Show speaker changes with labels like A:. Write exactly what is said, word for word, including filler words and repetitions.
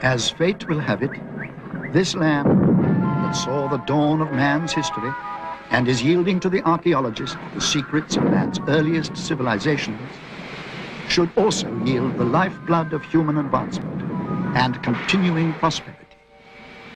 A: As fate will have it, this land that saw the dawn of man's history and is yielding to the archaeologist the secrets of man's earliest civilizations should also yield the lifeblood of human advancement and continuing prosperity.